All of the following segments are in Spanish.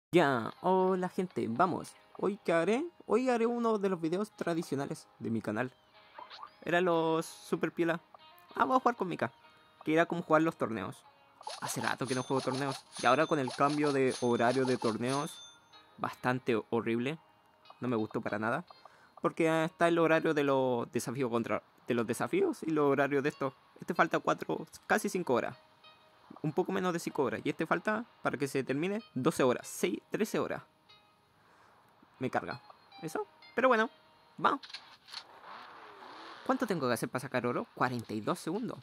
Ya, hola gente, vamos. ¿Hoy qué haré? Hoy haré uno de los videos tradicionales de mi canal. Era los super piola. Vamos a jugar con Mika, que era como jugar los torneos. Hace rato que no juego torneos. Y ahora con el cambio de horario de torneos, bastante horrible. No me gustó para nada. Porque está el horario de los desafíos de los desafíos y los horarios de estos. Este falta 4, casi 5 horas. Un poco menos de 5 horas. Y este falta, para que se termine, 12 horas. 6, 13 horas. Me carga. ¿Eso? Pero bueno, vamos. ¿Cuánto tengo que hacer para sacar oro? 42 segundos.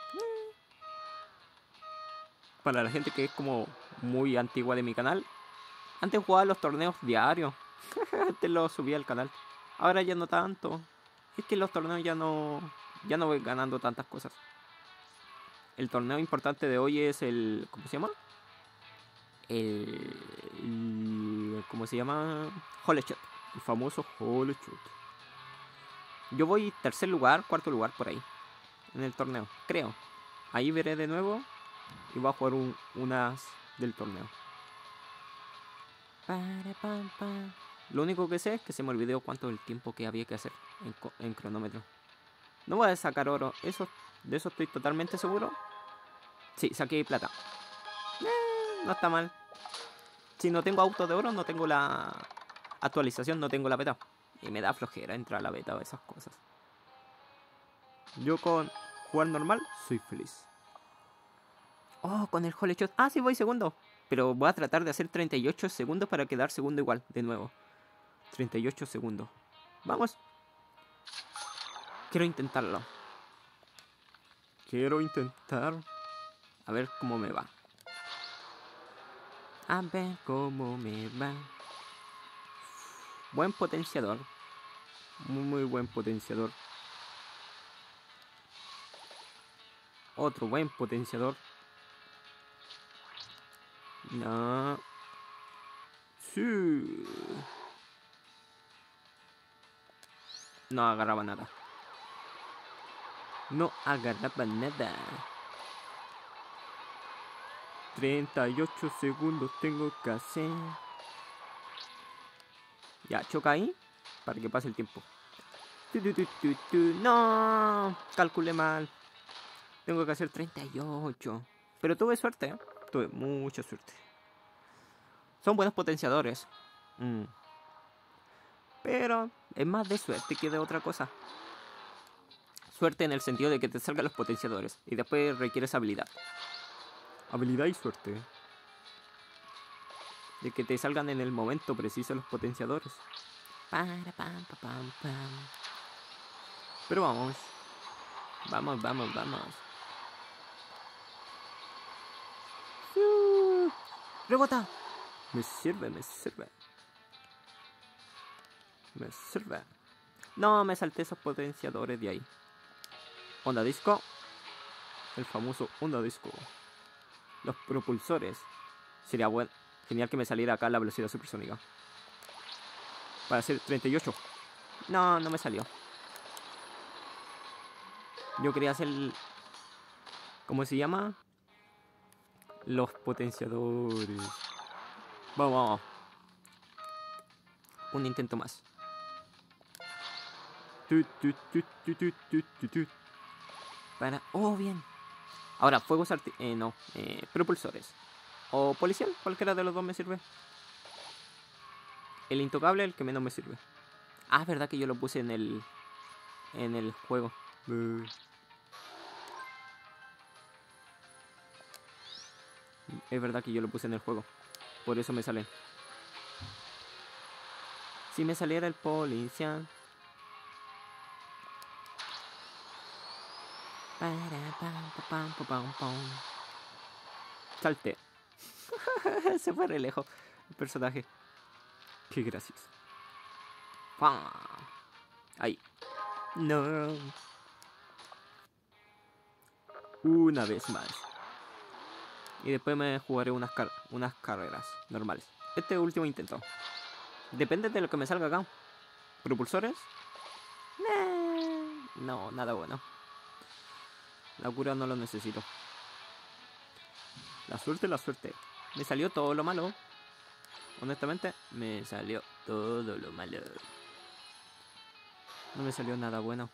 Para la gente que es como muy antigua de mi canal, antes jugaba los torneos diarios. Antes los subía al canal. Ahora ya no tanto. Es que los torneos ya no voy ganando tantas cosas. El torneo importante de hoy es el... ¿Cómo se llama? ¿Cómo se llama? Hole Shot. El famoso Hole Shot. Yo voy tercer lugar, cuarto lugar por ahí. En el torneo, creo. Ahí veré de nuevo. Y voy a jugar unas del torneo. Lo único que sé es que se me olvidó cuánto el tiempo que había que hacer en cronómetro. No voy a sacar oro. De eso estoy totalmente seguro. Sí, saqué plata. No está mal. Si no tengo auto de oro, no tengo la actualización, no tengo la beta. Y me da flojera entrar a la beta o esas cosas. Yo con jugar normal soy feliz. Oh, con el Hole Shot. Ah, sí, voy segundo. Pero voy a tratar de hacer 38 segundos para quedar segundo igual, de nuevo. 38 segundos. Vamos. Quiero intentarlo. Quiero intentar. A ver cómo me va. A ver cómo me va. Buen potenciador. Muy buen potenciador. Otro buen potenciador. No. Sí. No agarraba nada. No agarraba nada. 38 segundos tengo que hacer. Ya, choca ahí para que pase el tiempo. No, calculé mal. Tengo que hacer 38. Pero tuve suerte, ¿eh? Tuve mucha suerte. Son buenos potenciadores. Pero es más de suerte que de otra cosa. Suerte en el sentido de que te salgan los potenciadores. Y después requieres habilidad. Habilidad y suerte. De que te salgan en el momento preciso los potenciadores. Pero vamos. Vamos. ¡Rebota! Me sirve. No, me salté esos potenciadores de ahí. Onda disco. El famoso onda disco. Los propulsores. Sería genial que me saliera acá la velocidad supersónica. Para hacer 38. No me salió. Yo quería hacer... ¿Cómo se llama? Los potenciadores. Vamos. Un intento más. Para... Oh, bien. Ahora, fuegos propulsores. O policial, cualquiera de los dos me sirve. El intocable, el que menos me sirve. Ah, es verdad que yo lo puse en el juego. Es verdad que yo lo puse en el juego. Por eso me salen. Si me saliera el policial. Salte. Se fue re lejos el personaje. Qué gracioso. Ahí. No. Una vez más. Y después me jugaré unas carreras normales. Este último intento. Depende de lo que me salga acá. ¿Propulsores? No, nada bueno. La cura no lo necesito. La suerte. Me salió todo lo malo. Honestamente, me salió todo lo malo. No me salió nada bueno.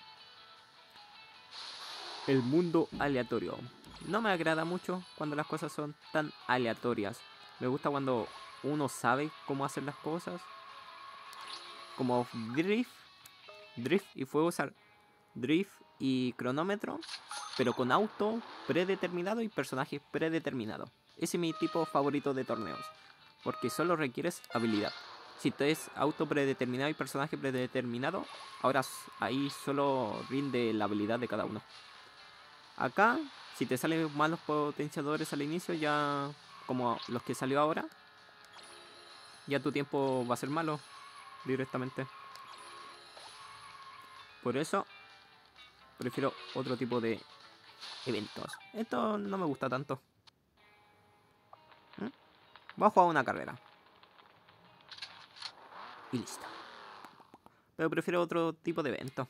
El mundo aleatorio. No me agrada mucho cuando las cosas son tan aleatorias. Me gusta cuando uno sabe cómo hacer las cosas. Como Drift y fue usar Drift y cronómetro, pero con auto predeterminado y personaje predeterminado. Ese es mi tipo favorito de torneos, porque solo requieres habilidad. Si te es auto predeterminado y personaje predeterminado, ahora ahí solo rinde la habilidad de cada uno. Acá, si te salen malos potenciadores al inicio, ya como los que salió ahora, ya tu tiempo va a ser malo directamente. Por eso prefiero otro tipo de eventos. Esto no me gusta tanto. Voy a jugar una carrera. Y listo. Pero prefiero otro tipo de evento.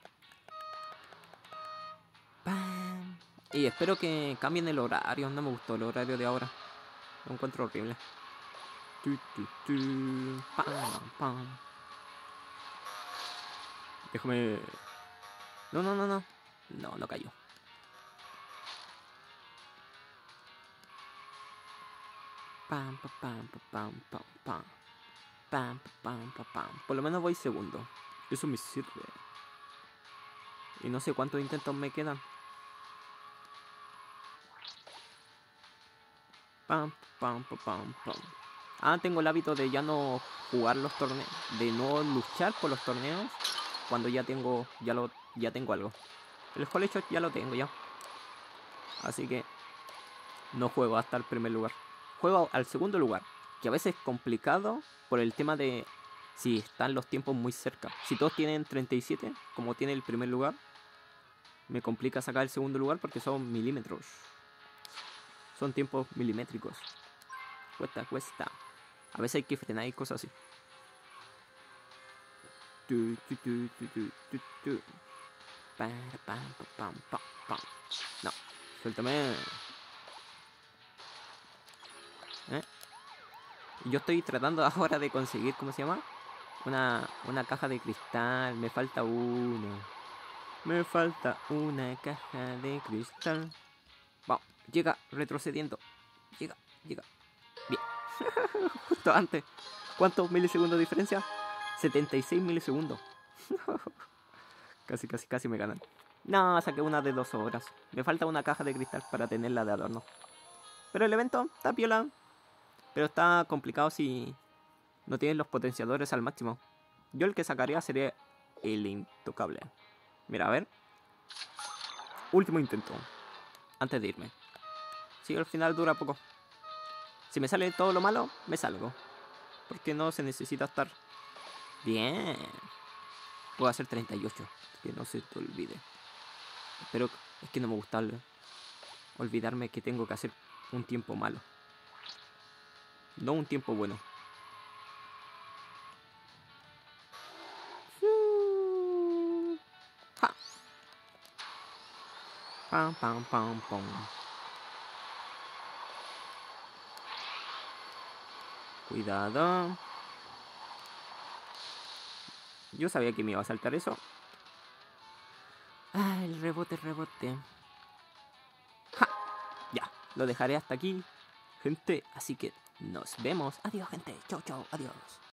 ¡Pam! Y espero que cambien el horario. No me gustó el horario de ahora. Lo encuentro horrible. ¡Pam! ¡Pam! Déjame... No. No cayó. Pam, pam, pam, pam, pam. Pam, pam, pam, pam. Por lo menos voy segundo. Eso me sirve. Y no sé cuántos intentos me quedan. Pam, pam, pam, pam, pam. Ah, tengo el hábito de ya no jugar los torneos, de no luchar por los torneos cuando ya tengo algo. El Holy Shot ya lo tengo ya. Así que no juego hasta el primer lugar. Juego al segundo lugar, que a veces es complicado por el tema de si están los tiempos muy cerca. Si todos tienen 37, como tiene el primer lugar, me complica sacar el segundo lugar porque son milímetros. Son tiempos milimétricos. Cuesta. A veces hay que frenar y cosas así. No, suéltame. Y yo estoy tratando ahora de conseguir, ¿cómo se llama? Una caja de cristal. Me falta uno. Me falta una caja de cristal. Vamos, llega retrocediendo. Llega. Bien. Justo antes. ¿Cuántos milisegundos de diferencia? 76 milisegundos. Casi me ganan. No, saqué una de 2 horas. Me falta una caja de cristal para tenerla de adorno. Pero el evento está piola. Pero está complicado si no tienes los potenciadores al máximo. Yo el que sacaría sería el intocable. Mira, a ver. Último intento. Antes de irme. Si al final dura poco. Si me sale todo lo malo, me salgo. Porque no se necesita estar... Bien. Puedo hacer 38. Que no se te olvide. Pero es que no me gusta olvidarme que tengo que hacer un tiempo malo. No un tiempo bueno. ¡Ja! Pam, pam, pam, pam. Cuidado. Yo sabía que me iba a saltar eso. Ah, el rebote. ¡Ja! Ya, lo dejaré hasta aquí, gente. Así que nos vemos. Adiós, gente. Chau, adiós.